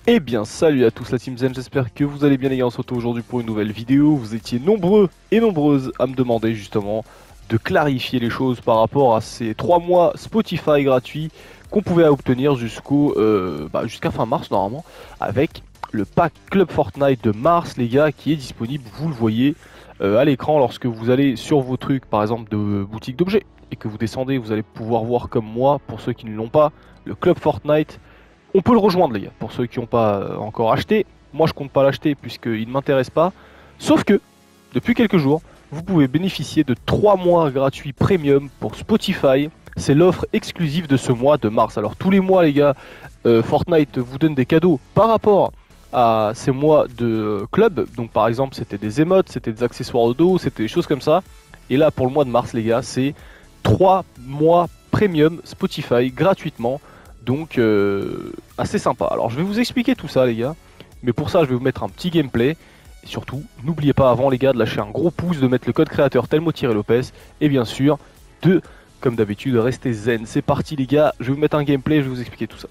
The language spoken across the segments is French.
Eh bien salut à tous la Team Zen, j'espère que vous allez bien les gars, on se retrouve aujourd'hui pour une nouvelle vidéo. Vous étiez nombreux et nombreuses à me demander justement de clarifier les choses par rapport à ces 3 mois Spotify gratuits qu'on pouvait obtenir jusqu'à fin mars normalement, avec le pack Club Fortnite de mars les gars qui est disponible, vous le voyez à l'écran lorsque vous allez sur vos trucs par exemple de boutique d'objets et que vous descendez, vous allez pouvoir voir comme moi, pour ceux qui ne l'ont pas, le Club Fortnite. On peut le rejoindre les gars, pour ceux qui n'ont pas encore acheté. Moi je compte pas l'acheter puisqu'il ne m'intéresse pas. Sauf que, depuis quelques jours, vous pouvez bénéficier de 3 mois gratuits premium pour Spotify. C'est l'offre exclusive de ce mois de mars. Alors tous les mois les gars, Fortnite vous donne des cadeaux par rapport à ces mois de club. Donc par exemple c'était des émotes, c'était des accessoires au dos, c'était des choses comme ça. Et là pour le mois de mars les gars, c'est 3 mois premium Spotify gratuitement. Donc assez sympa. Alors je vais vous expliquer tout ça les gars, mais pour ça je vais vous mettre un petit gameplay. Et surtout, n'oubliez pas avant les gars de lâcher un gros pouce, de mettre le code créateur Telmo-Lopez et bien sûr de, comme d'habitude, rester zen. C'est parti les gars, je vais vous mettre un gameplay, je vais vous expliquer tout ça.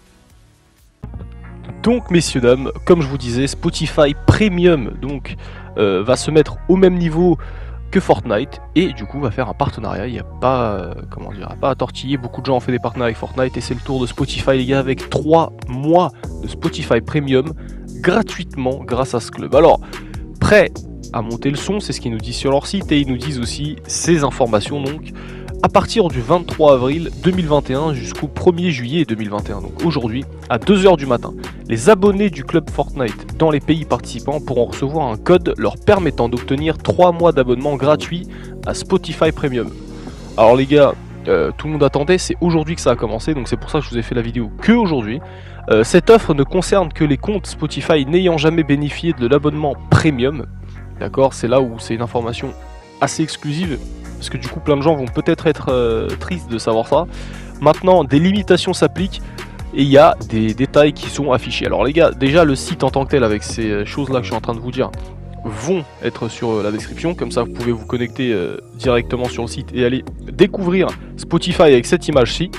Donc messieurs dames, comme je vous disais, Spotify Premium donc va se mettre au même niveau que Fortnite et du coup va faire un partenariat. Il n'y a pas pas à tortiller, beaucoup de gens ont fait des partenariats avec Fortnite et c'est le tour de Spotify les gars, avec 3 mois de Spotify Premium gratuitement grâce à ce club. Alors prêt à monter le son, c'est ce qu'ils nous disent sur leur site, et ils nous disent aussi ces informations donc à partir du 23 avril 2021 jusqu'au 1er juillet 2021, donc aujourd'hui à 2h du matin, les abonnés du club Fortnite dans les pays participants pourront recevoir un code leur permettant d'obtenir 3 mois d'abonnement gratuit à Spotify Premium. Alors les gars, tout le monde attendait, c'est aujourd'hui que ça a commencé, donc c'est pour ça que je vous ai fait la vidéo que aujourd'hui. Cette offre ne concerne que les comptes Spotify n'ayant jamais bénéficié de l'abonnement Premium. D'accord, c'est là où c'est une information assez exclusive, parce que du coup plein de gens vont peut-être être tristes de savoir ça. Maintenant, des limitations s'appliquent et il y a des détails qui sont affichés. Alors les gars, déjà le site en tant que tel avec ces choses là que je suis en train de vous dire vont être sur la description, comme ça vous pouvez vous connecter directement sur le site et aller découvrir Spotify avec cette image-ci.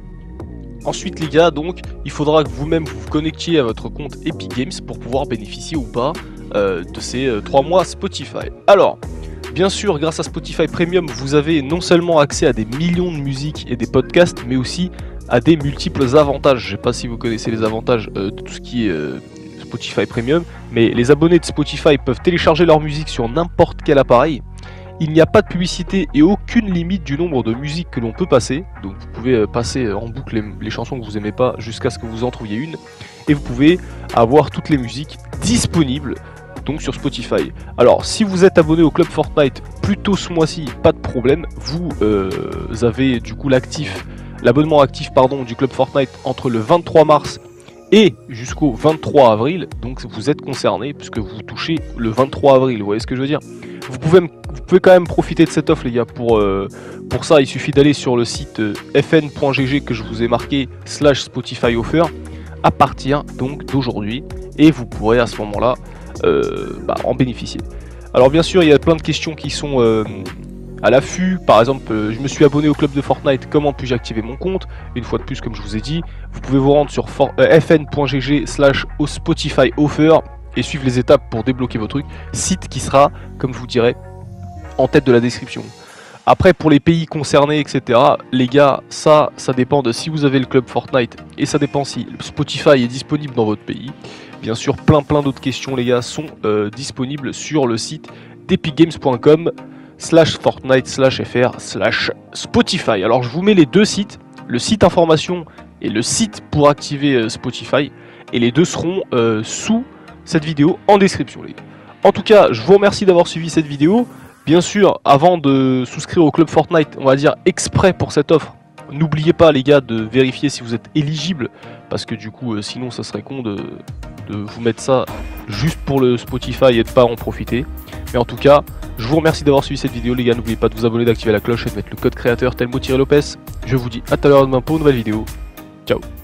Ensuite les gars, donc il faudra que vous-même vous connectiez à votre compte Epic Games pour pouvoir bénéficier ou pas de ces 3 mois Spotify. Alors bien sûr, grâce à Spotify Premium, vous avez non seulement accès à des millions de musiques et des podcasts, mais aussi à des multiples avantages. Je ne sais pas si vous connaissez les avantages de tout ce qui est Spotify Premium, mais les abonnés de Spotify peuvent télécharger leur musique sur n'importe quel appareil. Il n'y a pas de publicité et aucune limite du nombre de musiques que l'on peut passer. Donc vous pouvez passer en boucle les chansons que vous aimez pas jusqu'à ce que vous en trouviez une. Et vous pouvez avoir toutes les musiques disponibles donc sur Spotify. Alors si vous êtes abonné au club Fortnite plus tôt ce mois-ci, pas de problème, vous avez du coup l'abonnement actif du club Fortnite entre le 23 mars et jusqu'au 23 avril, donc vous êtes concerné puisque vous touchez le 23 avril, vous voyez ce que je veux dire. Vous pouvez quand même profiter de cette offre les gars, pour ça il suffit d'aller sur le site fn.gg que je vous ai marqué /Spotify offer à partir donc d'aujourd'hui, et vous pourrez à ce moment là en bénéficier. Alors bien sûr il y a plein de questions qui sont à l'affût. Par exemple, je me suis abonné au club de Fortnite, comment puis-je activer mon compte? Une fois de plus, comme je vous ai dit, vous pouvez vous rendre sur fn.gg /Spotify offer et suivre les étapes pour débloquer vos trucs, site qui sera, comme je vous dirai, en tête de la description. Après, pour les pays concernés, etc., les gars, ça dépend de si vous avez le club Fortnite, et ça dépend si Spotify est disponible dans votre pays. Bien sûr, plein d'autres questions, les gars, sont disponibles sur le site d'epicgames.com /Fortnite/fr/Spotify. Alors, je vous mets les deux sites, le site information et le site pour activer Spotify, et les deux seront sous cette vidéo en description, les gars. En tout cas, je vous remercie d'avoir suivi cette vidéo. Bien sûr, avant de souscrire au club Fortnite, on va dire exprès pour cette offre, n'oubliez pas les gars de vérifier si vous êtes éligible, parce que du coup sinon ça serait con de vous mettre ça juste pour le Spotify et de pas en profiter. Mais en tout cas, je vous remercie d'avoir suivi cette vidéo les gars, n'oubliez pas de vous abonner, d'activer la cloche et de mettre le code créateur Telmo-Lopez. Je vous dis à tout à l'heure demain pour une nouvelle vidéo. Ciao.